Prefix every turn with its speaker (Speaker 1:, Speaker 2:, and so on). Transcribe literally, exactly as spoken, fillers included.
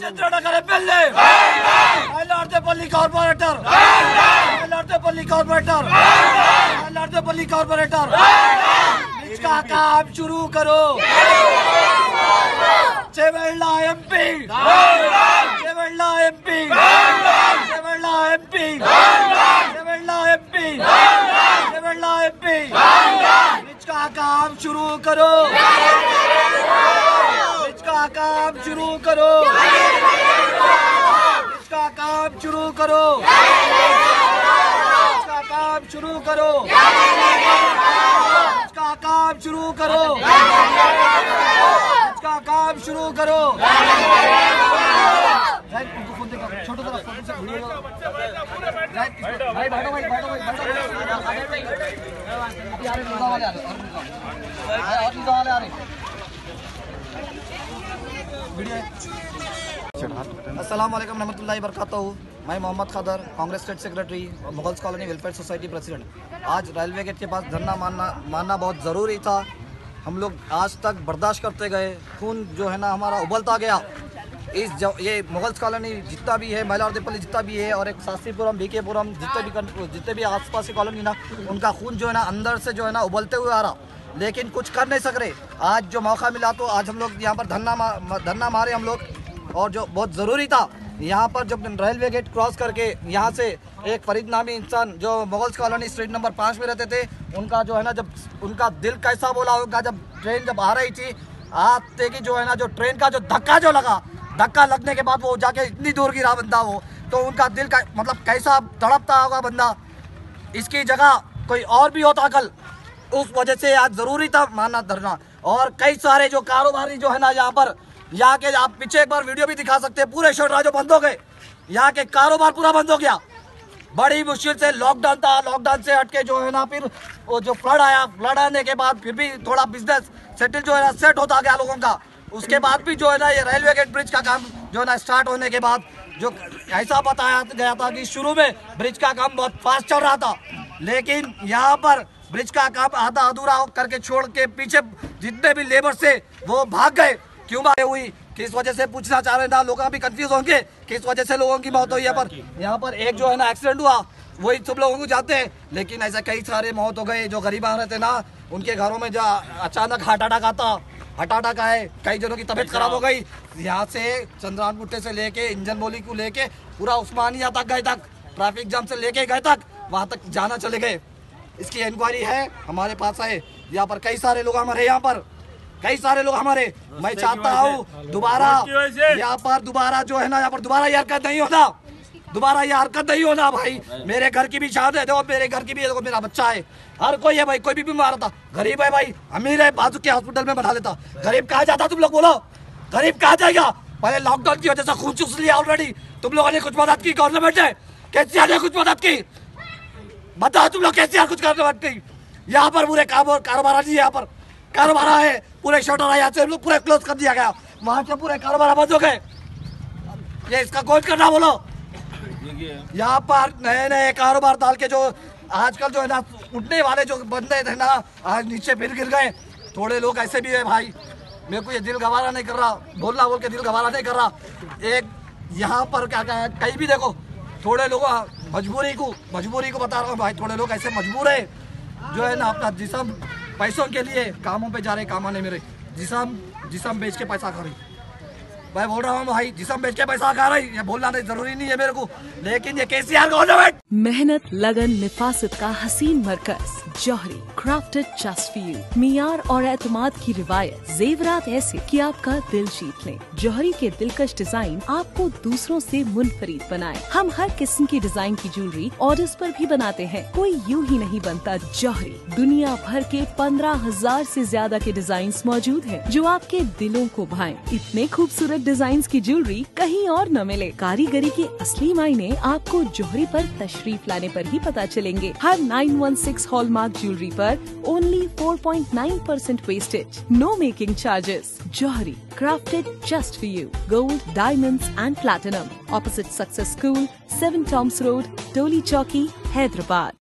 Speaker 1: लाड़तेपल्ली corporator लाड़तेपल्ली corporator लाड़तेपल्ली corporator इसका काम शुरू करो। Chevella MP Chevella MP Chevella MP Chevella MP Chevella MP इसका काम शुरू करो। इसका काम शुरू करो। इसका काम शुरू करो। इसका काम शुरू करो। इसका काम शुरू करो। इसका काम शुरू करो। छोटो तरफ भाई बैठो भाई बैठो भाई अभी आ रहे वाले आ रहे और वाले आ रहे अस्सलाम वालेकुम रहमतुल्लाहि बरकातहू। मैं मोहम्मद खदर, कांग्रेस स्टेट सेक्रेटरी और Mughals colony welfare society president. आज रेलवे गेट के पास धरना मानना मानना बहुत ज़रूरी था। हम लोग आज तक बर्दाश्त करते गए, खून जो है ना हमारा उबलता गया। इस ये मुगल्स कॉलोनी जितना भी है, लाड़तेपल्ली जितना भी है और एक शास्त्रीपुरम, बीकेपुरम जितने भी जितने भी आसपास की कॉलोनी ना, उनका खून जो है ना अंदर से जो है ना उबलते हुए आ रहा, लेकिन कुछ कर नहीं सक रहे। आज जो मौका मिला तो आज हम लोग यहाँ पर धरना धरना मारे हम लोग, और जो बहुत ज़रूरी था। यहाँ पर जब रेलवे गेट क्रॉस करके यहाँ से एक फरीद नामी इंसान जो मुगल्स कॉलोनी स्ट्रीट नंबर पाँच में रहते थे, उनका जो है ना जब उनका दिल कैसा बोला होगा जब ट्रेन जब आ रही थी, आते की जो है ना जो ट्रेन का जो धक्का जो लगा, धक्का लगने के बाद वो जाके इतनी दूर गिरा बंदा वो, तो उनका दिल का मतलब कैसा तड़पता होगा बंदा। इसकी जगह कोई और भी होता कल, उस वजह से आज ज़रूरी था मानना धरना। और कई सारे जो कारोबारी जो है ना यहाँ पर, यहाँ के आप पीछे एक बार वीडियो भी दिखा सकते हैं, पूरे शटर जो बंद हो गए, यहाँ के कारोबार पूरा बंद हो गया। बड़ी मुश्किल से लॉकडाउन था, लॉकडाउन से हटके जो है ना फिर वो जो फ्लड आया, फ्लड आने के बाद फिर भी थोड़ा बिजनेस सेटल जो है ना सेट होता गया लोगों का। उसके बाद भी जो है ना ये रेलवे गेट ब्रिज का काम जो है ना स्टार्ट होने के बाद जो ऐसा बताया गया था कि शुरू में ब्रिज का काम बहुत फास्ट चल रहा था, लेकिन यहाँ पर ब्रिज का काम आधा अधूरा करके छोड़ के पीछे जितने भी लेबर से वो भाग गए। क्यों भागे हुई, किस वजह से पूछना चाह रहे ना, लोग भी कंफ्यूज होंगे किस वजह से लोगों की मौत हुई है। पर यहाँ पर एक जो है ना एक्सीडेंट हुआ, वही सब लोगों को जाते हैं, लेकिन ऐसा कई सारे मौत हो गए। जो गरीब आ रहे थे ना, उनके घरों में जो अचानक हार्ट अटैक आता, हार्ट अटैक आए, कई जनों की तबीयत खराब हो गई। यहाँ से चंद्रान गुट्टे से लेके इंजन बोली को लेके पूरा उस्मानिया तक गए, तक ट्रैफिक जाम से लेके गए तक वहाँ तक जाना चले गए। इसकी इंक्वायरी है हमारे पास है। यहाँ पर कई सारे लोग हमारे यहाँ पर कई सारे लोग हमारे मैं चाहता हूँ दोबारा यहाँ पर दोबारा जो है ना यहाँ पर दोबारा ये हरकत नहीं होना, दोबारा ये हरकत नहीं होना भाई। मेरे घर की भी शादी है, देखो मेरे घर की भी है, देखो मेरा बच्चा है, हर कोई है भाई, कोई भी बीमार था, गरीब है भाई, अमीर है बाजू के हॉस्पिटल में बढ़ा लेता, गरीब कहाँ जाता तुम लोग बोलो, गरीब कहाँ जाएगा। पहले लॉकडाउन की वजह से खून चूस लिया ऑलरेडी, तुम लोगों ने कुछ मदद की, गवर्नमेंट ने केसीआर ने कुछ मदद की, बताओ तुम लोग केसीआर कुछ गवर्नमेंट की। यहाँ पर पूरे कारोबार यहाँ पर कारोबार है, पूरे शटर यहाँ से पूरे क्लोज कर दिया गया, वहाँ से पूरे कारोबार बंद हो गए। ये इसका कौन करना बोलो। यहाँ पर नए नए कारोबार डाल के जो आजकल जो है ना उठने वाले जो बंदे थे ना, आज नीचे फिर गिर गए। थोड़े लोग ऐसे भी है भाई, मेरे को ये दिल गवारा नहीं कर रहा, बोलना बोल के दिल गवारा नहीं कर रहा। एक यहाँ पर क्या क्या है, कहीं भी देखो थोड़े लोग मजबूरी को मजबूरी को बता रहा हूँ भाई, थोड़े लोग ऐसे मजबूर है जो है ना अपना जिस्म पैसों के लिए कामों पे जा रहे, काम आने मेरे जिस्म जिस्म बेच के पैसा खा रही। मैं बोल रहा हूँ भाई, जिस्म बेच के पैसा खा रही, ये बोलना नहीं जरूरी नहीं है मेरे को, लेकिन ये केसीआर गवर्नमेंट।
Speaker 2: मेहनत, लगन, निफासत का हसीन मरकज Jauhari, crafted just for you. मियार और एतमाद की रिवायत, जेवरात ऐसे कि आपका दिल जीत लें। जौहरी के दिलकश डिजाइन आपको दूसरों से मुनफरिद बनाए। हम हर किस्म की डिजाइन की ज्वेलरी ऑर्डर्स पर भी बनाते हैं, कोई यूं ही नहीं बनता। जौहरी दुनिया भर के पंद्रह हजार से ज्यादा के डिजाइन मौजूद हैं, जो आपके दिलों को भाएं। इतने खूबसूरत डिजाइन की ज्वेलरी कहीं और न मिले। कारीगरी के असली मायने आपको जौहरी पर तशरीफ लाने पर ही पता चलेंगे। हर nine one six hallmark jewellery पर only four point nine percent wastage, no making charges. Jauhari, crafted just for you. Gold, diamonds and platinum. Opposite Success School, seven Toms Road, Toli Chowki, Hyderabad.